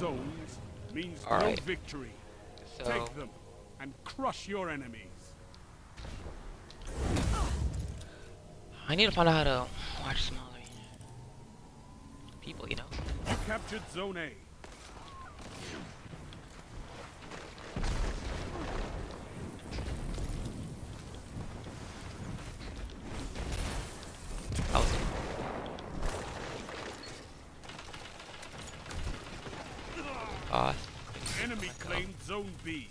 zones means All no right. victory. So Take them and crush your enemies. I need to find out how to watch smaller people, you know. You captured Zone A. Oh, boss. Enemy claimed Zone B.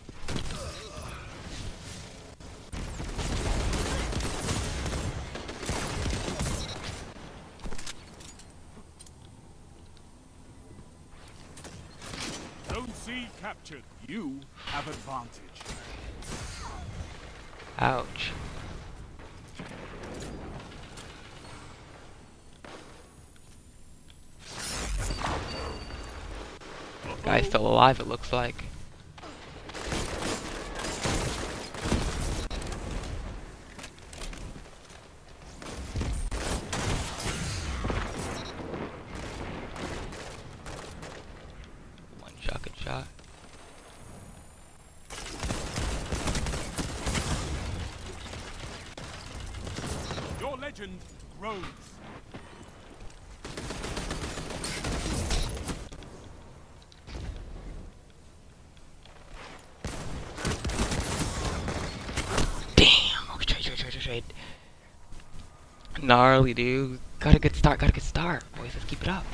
Zone C captured. You have advantage. Ouch. Guy's still alive, it looks like. One shot, good shot. Your legend grows. Damn! Oh, trade. Gnarly, dude. Got a good start, Boys, let's keep it up.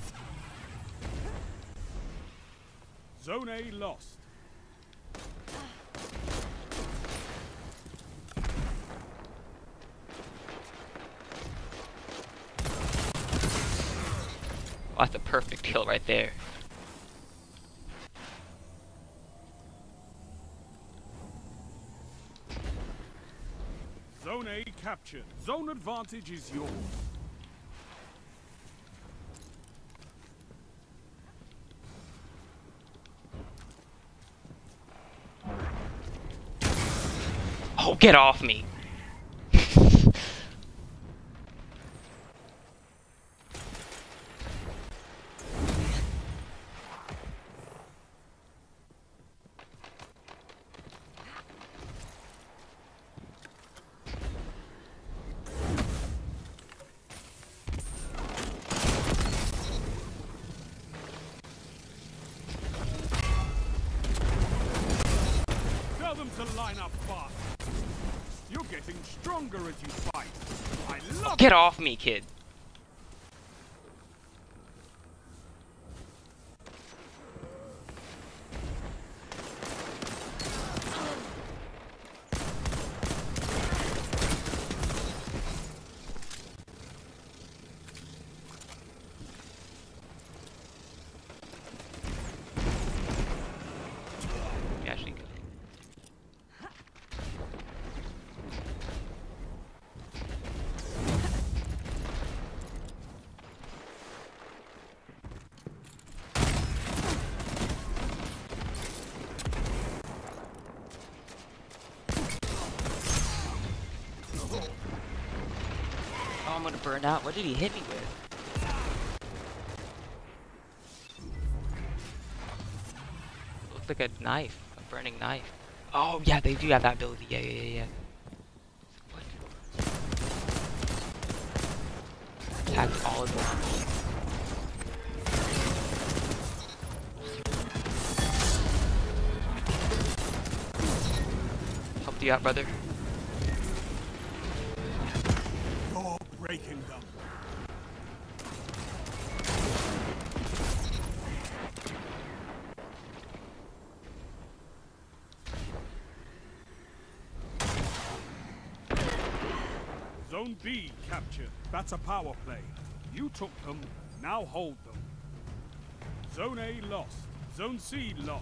Zone A lost. Oh, that's a perfect kill right there. Zone A captured. Zone advantage is yours. Oh, get off me! Tell them to line up fast. You're getting stronger as you fight. I love Get off me, kid! Yeah, actually good. Oh, I'm gonna burn out. What did he hit me with? Looks like a knife, a burning knife. Oh yeah, they do have that ability. Yeah. What? Attacked all of them. Helped you out, brother. You're breaking them. Zone B captured. That's a power play. You took them, now hold them. Zone A lost. Zone C lost.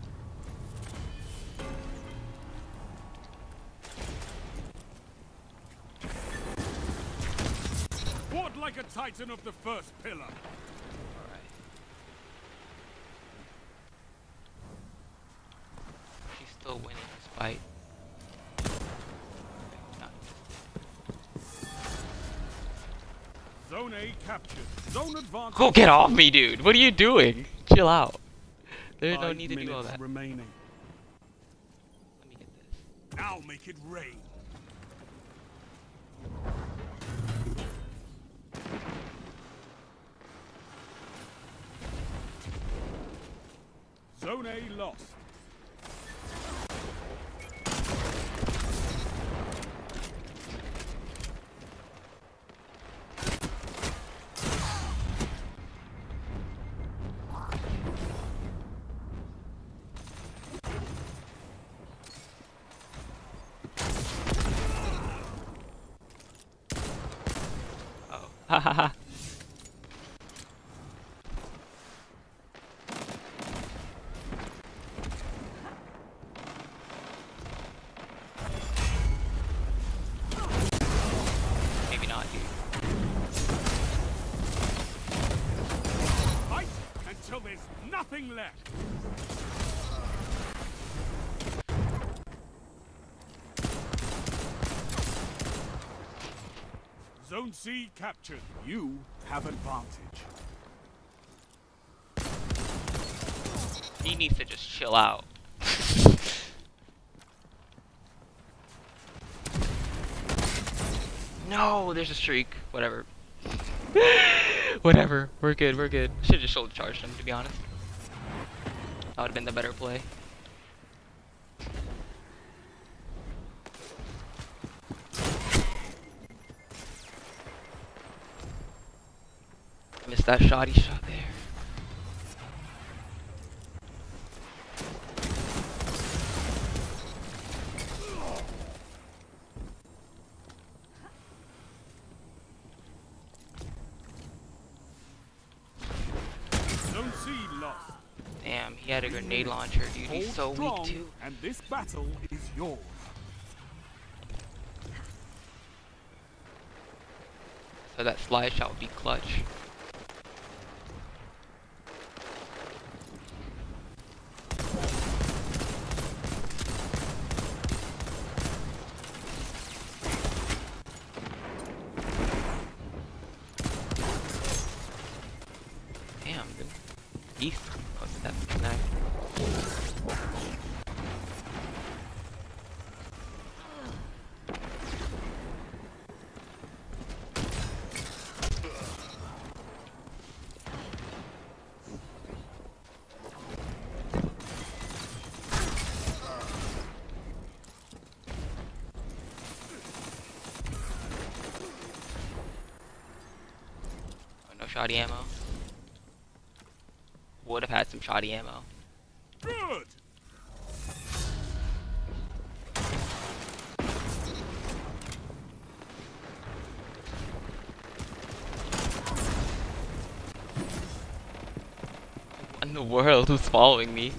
Fought like a titan of the first pillar. Alright. She's still winning this fight. Zone A captured. Zone advantage. Go get off me, dude! What are you doing? Chill out. There's no 5 need to do all minutes that. remaining. Let me get this. Now make it rain. Zone A lost. Oh. Hahaha. Maybe not, dude. Fight until there's nothing left. Zone C captured. You have advantage. He needs to just chill out. No, there's a streak. Whatever. Whatever. We're good. We're good. Should have just shoulder charged him, to be honest. That would have been the better play. Missed that shot he shot there. Zone C lost. Damn, he had a grenade launcher, dude. He's so Hold weak strong, too. and this battle is yours. So that slide shot would be clutch. Damn, dude. Beast. Oh, that's nice. Oh, no shoddy ammo. Would have had some shoddy ammo. Good. What in the world? Who's following me?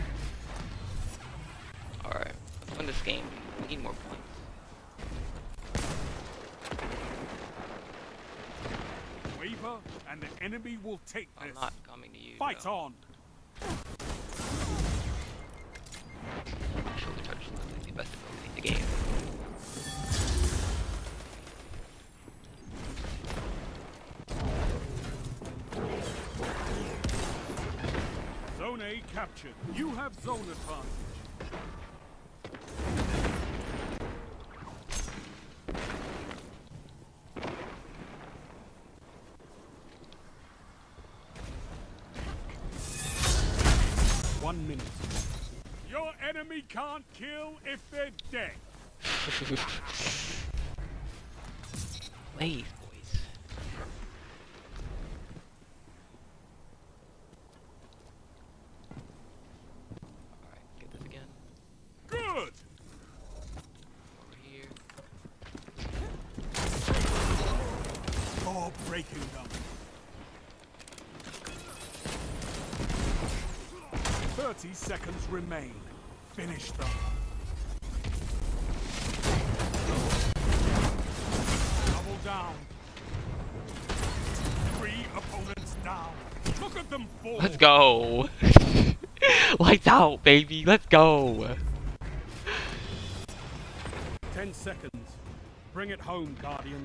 Alright, let's win this game. We need more points. Waver, and the enemy will take I'm this. not coming to you. Fight though. on. Shoulder charge is not the best ability in the game. Zone A captured. You have zone advantage. 1 minute. Your enemy can't kill if they're dead. Please, boys. Alright, get this again. Good. Over here. You're breaking them. 30 seconds remain. Finish them. Double down. 3 opponents down. Look at them fall. Let's go. Lights out, baby. Let's go. 10 seconds. Bring it home, Guardians.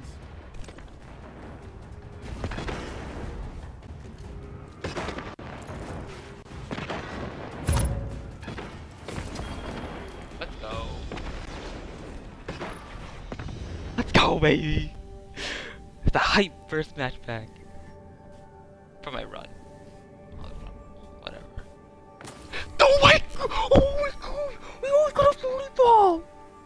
go, baby! The hype first match back. For my run. Whatever. Oh my god! Oh my god! We almost got a volleyball!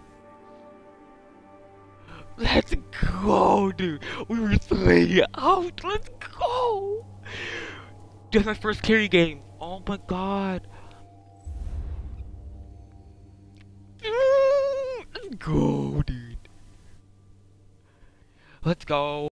Let's go, dude! We were 3 out! Let's go! That's my first carry game! Oh my god! Let's go, dude! Let's go!